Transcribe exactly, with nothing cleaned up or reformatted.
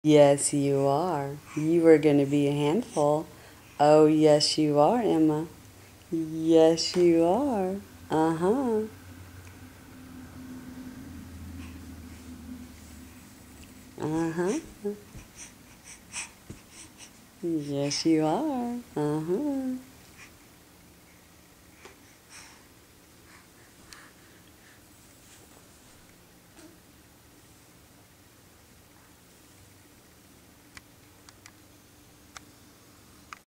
Yes, you are. You are going to be a handful. Oh, yes, you are, Emma. Yes, you are. Uh-huh. Uh-huh. Yes, you are. Uh-huh.